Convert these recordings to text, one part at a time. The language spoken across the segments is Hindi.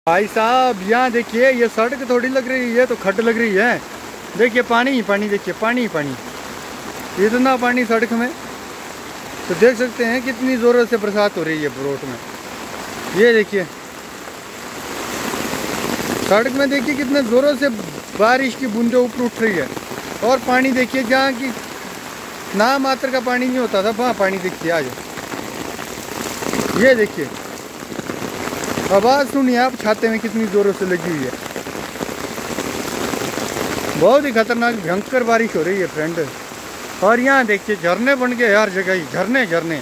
भाई साहब यहाँ देखिए, ये सड़क थोड़ी लग रही है तो खड्ड लग रही है। देखिए पानी ही पानी, देखिए पानी ही पानी, इतना पानी सड़क में। तो देख सकते हैं कितनी ज़ोरों से बरसात हो रही है ब्रोट में। ये देखिए सड़क में, देखिए कितने ज़ोरों से बारिश की बूंदें ऊपर उठ रही है। और पानी देखिए, जहाँ की ना मात्र का पानी नहीं होता था वहाँ पानी देखिए आज। ये देखिए आवाज़ सुनिए आप, छाते में कितनी ज़ोरों से लगी हुई है। बहुत ही खतरनाक भयंकर बारिश हो रही है फ्रेंड। और यहाँ देखिए झरने बन गए हर जगह ही, झरने झरने।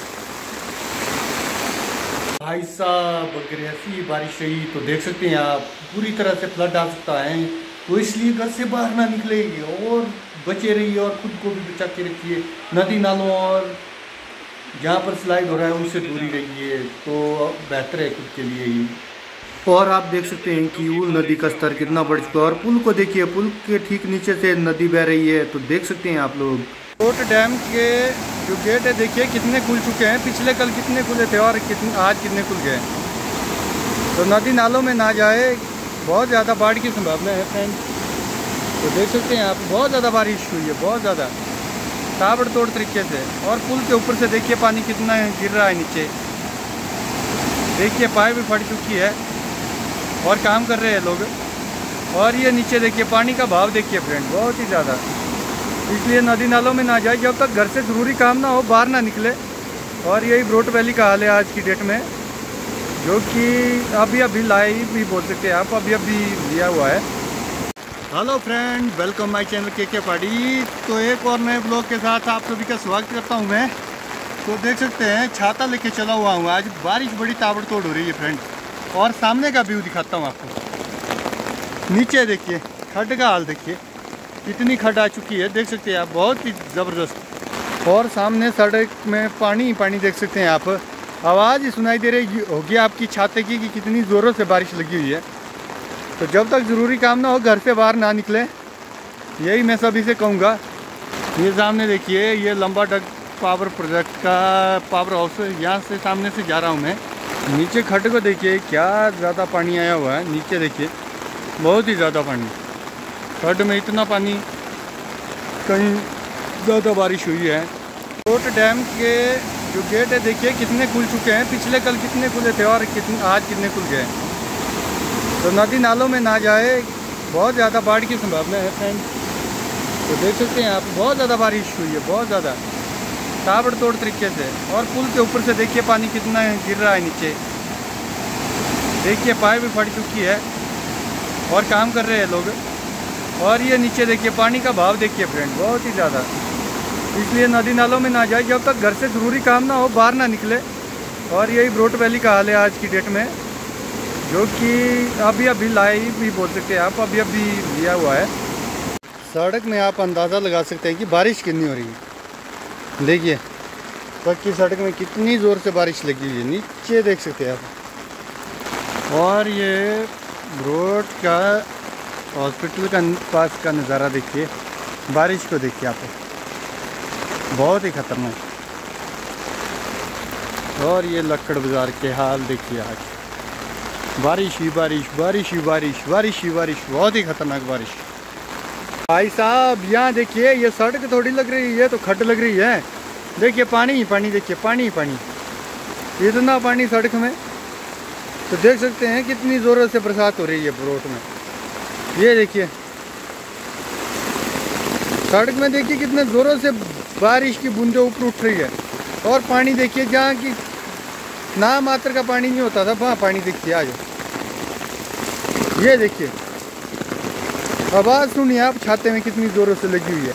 भाई साहब अगर ऐसी बारिश रही तो देख सकते हैं आप, पूरी तरह से फ्लड आ सकता है। तो इसलिए घर से बाहर ना निकलेंगे और बचे रहिए और खुद को भी बचा के रखिए। नदी नालों और जहाँ पर स्लाइड हो रहा है उनसे दूरी रहिए, तो बेहतर है खुद के लिए ही। और आप देख सकते हैं कि ऊल नदी का स्तर कितना बढ़ चुका है। और पुल को देखिए, पुल के ठीक नीचे से नदी बह रही है। तो देख सकते हैं आप लोग कोट डैम के जो गेट है देखिए कितने खुल चुके हैं। पिछले कल कितने खुले थे और आज कितने खुल गए। तो नदी नालों में ना जाए, बहुत ज़्यादा बाढ़ की संभावना है फ्रेंड। तो देख सकते हैं आप, बहुत ज़्यादा बारिश हुई है, बहुत ज़्यादा ताबड़तोड़ तरीके से। और पुल के ऊपर से देखिए पानी कितना गिर रहा है नीचे। देखिए पाइप भी फट चुकी है और काम कर रहे हैं लोग। और ये नीचे देखिए पानी का भाव देखिए फ्रेंड, बहुत ही ज़्यादा। इसलिए नदी नालों में ना जाए, जब तक घर से ज़रूरी काम ना हो बाहर ना निकले। और यही ब्रोट वैली का हाल है आज की डेट में, जो कि अभी लाइव भी बोल सकते हैं आप, अभी लिया हुआ है। Hello friend, welcome my channel के पाड़ी। तो एक और नए ब्लॉग के साथ आप सभी का स्वागत करता हूं मैं। तो देख सकते हैं छाता लेके चला हुआ हूं। आज बारिश बड़ी ताबड़तोड़ हो रही है फ्रेंड। और सामने का व्यू दिखाता हूं आपको। नीचे देखिए खड्ड का हाल देखिए, कितनी खड्ड आ चुकी है, देख सकते हैं आप, बहुत ही ज़बरदस्त। और सामने सड़क में पानी ही पानी, देख सकते हैं आप। आवाज़ ही सुनाई दे रही होगी आपकी छाते की कि कितनी ज़ोरों से बारिश लगी हुई है। तो जब तक ज़रूरी काम ना हो घर से बाहर ना निकले, यही मैं सभी से कहूँगा। ये सामने देखिए, ये लंबा डग पावर प्रोजेक्ट का पावर हाउस, यहाँ से सामने से जा रहा हूँ मैं। नीचे खड्ड को देखिए, क्या ज़्यादा पानी आया हुआ है। नीचे देखिए बहुत ही ज़्यादा पानी, खड्ड में इतना पानी, कहीं ज़्यादा बारिश हुई है। कोट डैम के जो गेट है देखिए कितने खुल चुके हैं। पिछले कल कितने खुले थे और आज कितने खुल गए। तो नदी नालों में ना जाए, बहुत ज़्यादा बाढ़ की संभावना है फ्रेंड। तो देख सकते हैं आप, बहुत ज़्यादा बारिश हुई है, बहुत ज़्यादा ताबड़तोड़ तरीके से। और पुल के ऊपर से देखिए पानी कितना गिर रहा है नीचे। देखिए पाइप भी फट चुकी है और काम कर रहे हैं लोग। और ये नीचे देखिए पानी का भाव देखिए फ्रेंड, बहुत ही ज़्यादा। इसलिए नदी नालों में ना जाए, जब तक घर से ज़रूरी काम ना हो बाहर ना निकले। और यही ब्रोट वैली का हाल है आज की डेट में, जो कि अभी लाइव भी बोल सकते हैं आप, अभी लिया हुआ है। सड़क में आप अंदाज़ा लगा सकते हैं कि बारिश कितनी हो रही है। देखिए पक्की सड़क में कितनी ज़ोर से बारिश लगी हुई है, नीचे देख सकते हैं आप। और ये ब्रोट का हॉस्पिटल का पास का नज़ारा देखिए, बारिश को देखिए आप, बहुत ही खतरनाक। और ये लक्कड़ बाज़ार के हाल देखिए आज, बारिश ही बारिश, बारिश ही बारिश, बारिश ही बारिश, बहुत ही खतरनाक बारिश। भाई साहब यहाँ देखिए, ये सड़क थोड़ी लग रही है तो खड्ड लग रही है। देखिए पानी ही पानी, देखिए पानी ही पानी, इतना पानी सड़क में। तो देख सकते हैं कितनी ज़ोरों से बरसात हो रही है ब्रोट में। ये देखिए सड़क में, देखिए कितने ज़ोरों से बारिश की बूंदें ऊपर उठ रही है। और पानी देखिए, जहाँ की ना मात्र का पानी नहीं होता था वहाँ पानी देखिए आज। ये देखिए आवाज़ सुनिए आप, छाते में कितनी ज़ोरों से लगी हुई है।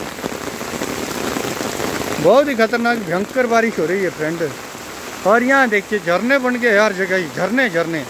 बहुत ही खतरनाक भयंकर बारिश हो रही है फ्रेंड। और यहाँ देखिए झरने बन गए हर जगह ही, झरने झरने।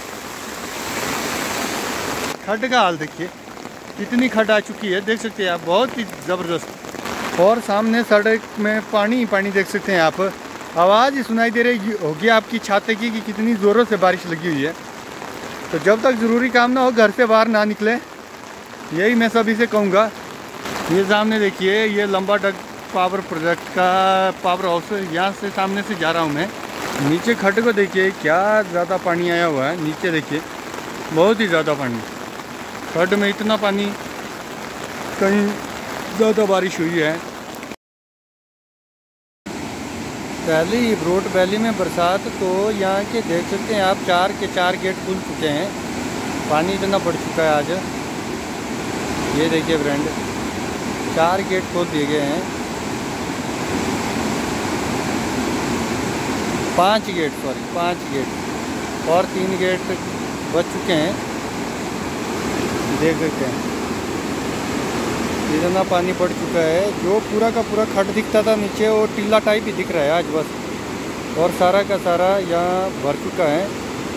खड्ड का हाल देखिए, कितनी खड्ड आ चुकी है, देख सकते हैं आप, बहुत ही ज़बरदस्त। और सामने सड़क में पानी ही पानी, देख सकते हैं आप। आवाज़ ही सुनाई दे रही होगी आपकी छाते की कि कितनी ज़ोरों से बारिश लगी हुई है। तो जब तक ज़रूरी काम ना हो घर से बाहर ना निकले, यही मैं सभी से कहूँगा। ये सामने देखिए, ये लंबा डग पावर प्रोजेक्ट का पावर हाउस, यहाँ से सामने से जा रहा हूँ मैं। नीचे खड्ड को देखिए क्या ज़्यादा पानी आया हुआ है। नीचे देखिए बहुत ही ज़्यादा पानी, खड्ड में इतना पानी, कहीं ज़्यादा बारिश हुई है। पहली ब्रोट वैली में बरसात तो यहाँ के देख सकते हैं आप, 4 के 4 गेट खुल चुके हैं। पानी इतना बढ़ चुका है आज, ये देखिए फ्रेंड, 4 गेट खोल दिए गए हैं। 5 गेट और 3 गेट बच चुके हैं। देख सकते हैं इतना पानी बढ़ चुका है, जो पूरा का पूरा खड्ड दिखता था नीचे वो टीला टाइप ही दिख रहा है आज बस, और सारा का सारा यहाँ भर चुका है।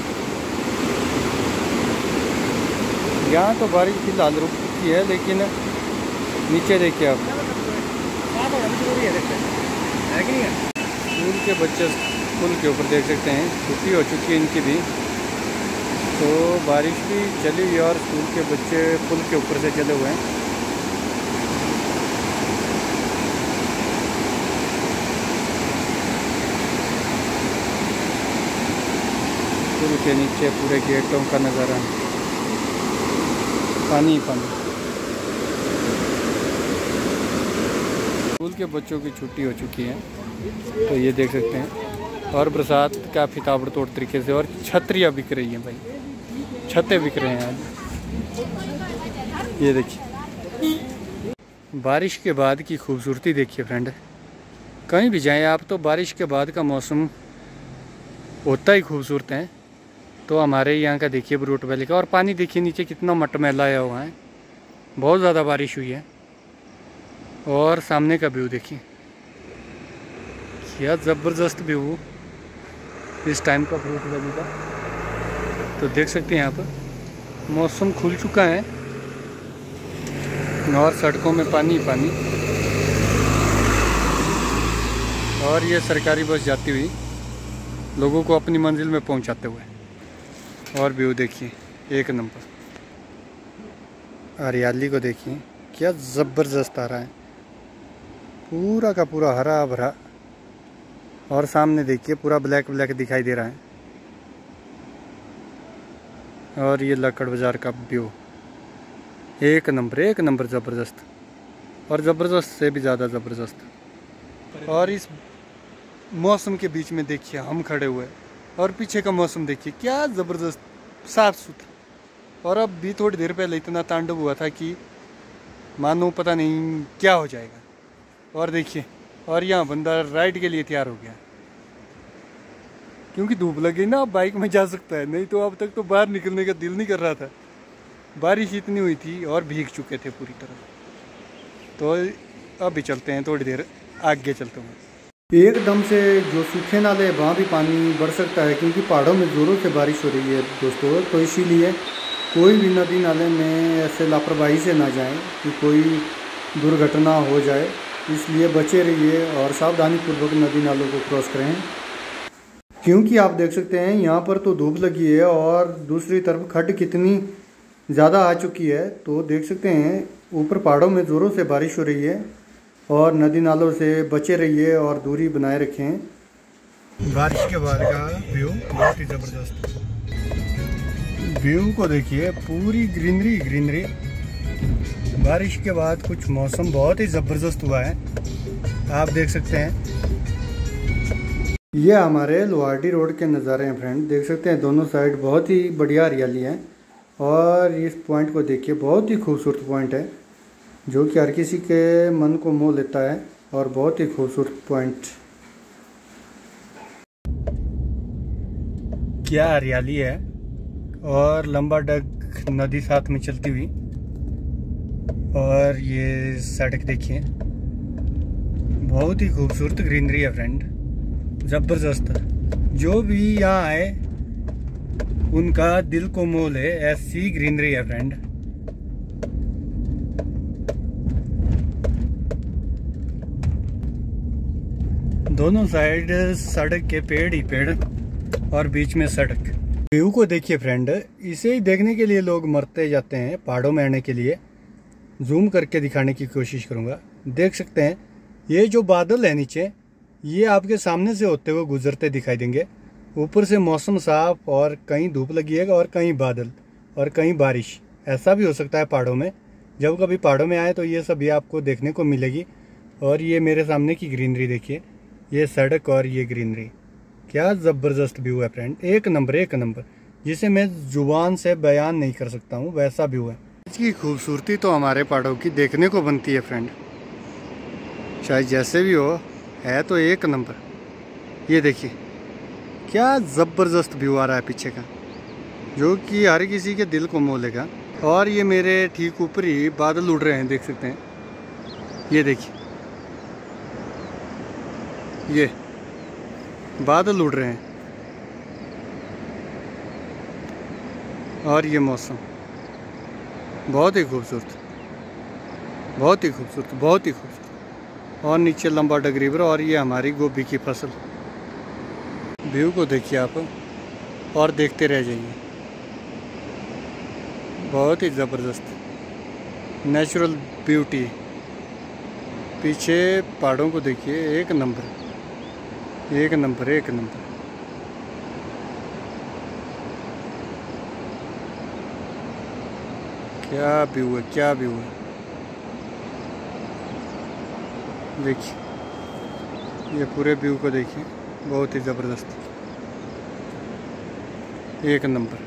यहाँ तो बारिश फिलहाल रुक चुकी है, लेकिन नीचे देखिए आप, स्कूल के बच्चे पुल के ऊपर देख सकते हैं, छुट्टी हो चुकी है इनकी भी, तो बारिश भी चली हुई और स्कूल के बच्चे पुल के ऊपर से चले हुए हैं। पुल के नीचे पूरे गेटों का नज़ारा, पानी पानी। स्कूल के बच्चों की छुट्टी हो चुकी है, तो ये देख सकते हैं, और बरसात काफ़ी ताबड़तोड़ तरीके से, और छतरियाँ बिक रही हैं भाई, छतें बिक रहे हैं आज। ये देखिए बारिश के बाद की खूबसूरती देखिए फ्रेंड, कहीं भी जाएं आप तो बारिश के बाद का मौसम होता ही खूबसूरत है। तो हमारे यहाँ का देखिए ब्रोट वैली का, और पानी देखिए नीचे कितना मटमैला आया हुआ है, बहुत ज़्यादा बारिश हुई है। और सामने का व्यू देखिए क्या ज़बरदस्त व्यू इस टाइम का ब्रोट वैली का। तो देख सकते हैं यहाँ पर मौसम खुल चुका है और सड़कों में पानी पानी, और ये सरकारी बस जाती हुई लोगों को अपनी मंजिल में पहुंचाते हुए। और व्यू देखिए एक नंबर, हरियाली को देखिए क्या ज़बरदस्त आ रहा है, पूरा का पूरा हरा भरा, और सामने देखिए पूरा ब्लैक ब्लैक दिखाई दे रहा है। और ये लक्कड़ बाज़ार का व्यू एक नंबर ज़बरदस्त, और ज़बरदस्त से भी ज़्यादा ज़बरदस्त। और इस मौसम के बीच में देखिए हम खड़े हुए, और पीछे का मौसम देखिए क्या ज़बरदस्त साफ़ सुथरा। और अब भी थोड़ी देर पहले इतना तांडव हुआ था कि मानो पता नहीं क्या हो जाएगा। और देखिए, और यहाँ बंदा राइड के लिए तैयार हो गया, क्योंकि धूप लगी ना, अब बाइक में जा सकता है, नहीं तो अब तक तो बाहर निकलने का दिल नहीं कर रहा था, बारिश इतनी हुई थी और भीग चुके थे पूरी तरह। तो अभी चलते हैं, थोड़ी देर आगे चलते हैं। एकदम से जो सूखे नाले हैं वहाँ भी पानी बढ़ सकता है, क्योंकि पहाड़ों में ज़ोरों से बारिश हो रही है दोस्तों। तो इसीलिए कोई भी नदी नाले में ऐसे लापरवाही से ना जाएं कि कोई दुर्घटना हो जाए, इसलिए बचे रहिए और सावधानीपूर्वक नदी नालों को क्रॉस करें। क्योंकि आप देख सकते हैं यहाँ पर तो धूप लगी है और दूसरी तरफ खड्ड कितनी ज़्यादा आ चुकी है। तो देख सकते हैं ऊपर पहाड़ों में ज़ोरों से बारिश हो रही है, और नदी नालों से बचे रहिए और दूरी बनाए रखें। बारिश के बाद का व्यू बहुत ही ज़बरदस्त, व्यू को देखिए पूरी ग्रीनरी। बारिश के बाद कुछ मौसम बहुत ही ज़बरदस्त हुआ है, आप देख सकते हैं। ये हमारे लोहारडी रोड के नज़ारे हैं फ्रेंड, देख सकते हैं दोनों साइड बहुत ही बढ़िया हरियाली है। और इस पॉइंट को देखिए, बहुत ही खूबसूरत पॉइंट है जो कि हर किसी के मन को मोह लेता है, और बहुत ही खूबसूरत पॉइंट। क्या हरियाली है, और लंबा डग नदी साथ में चलती हुई, और ये सड़क देखिए बहुत ही खूबसूरत ग्रीनरी है फ्रेंड, ज़बरदस्त। जो भी यहाँ आए उनका दिल को मोह ले, ऐसी ग्रीनरी है फ्रेंड। दोनों साइड सड़क के पेड़ ही पेड़, और बीच में सड़क। व्यू को देखिए फ्रेंड, इसे ही देखने के लिए लोग मरते जाते हैं पहाड़ों में आने के लिए। जूम करके दिखाने की कोशिश करूंगा, देख सकते हैं ये जो बादल है नीचे, ये आपके सामने से होते हुए गुजरते दिखाई देंगे। ऊपर से मौसम साफ और कहीं धूप लगी है और कहीं बादल और कहीं बारिश, ऐसा भी हो सकता है पहाड़ों में। जब कभी पहाड़ों में आए तो ये सभी आपको देखने को मिलेगी। और ये मेरे सामने की ग्रीनरी देखिए, ये सड़क और ये ग्रीनरी, क्या ज़बरदस्त व्यू है फ्रेंड, एक नंबर एक नंबर, जिसे मैं जुबान से बयान नहीं कर सकता हूँ, वैसा व्यू है। इसकी खूबसूरती तो हमारे पहाड़ों की देखने को बनती है फ्रेंड, चाहे जैसे भी हो, है तो एक नंबर। ये देखिए क्या ज़बरदस्त व्यू आ रहा है पीछे का, जो कि हर किसी के दिल को मोह लेगा। और ये मेरे ठीक ऊपर ही बादल उड़ रहे हैं, देख सकते हैं। ये देखिए, ये बादल उड़ रहे हैं और ये मौसम बहुत ही खूबसूरत, बहुत ही खूबसूरत, बहुत ही खूबसूरत। और नीचे लंबा डगरीवर और ये हमारी गोभी की फसल। व्यू को देखिए आप और देखते रह जाइए, बहुत ही ज़बरदस्त नेचुरल ब्यूटी। पीछे पहाड़ों को देखिए, एक नंबर एक नंबर एक नंबर। क्या व्यू है, क्या व्यू है, देखिए ये पूरे व्यू को देखिए, बहुत ही ज़बरदस्त, एक नंबर।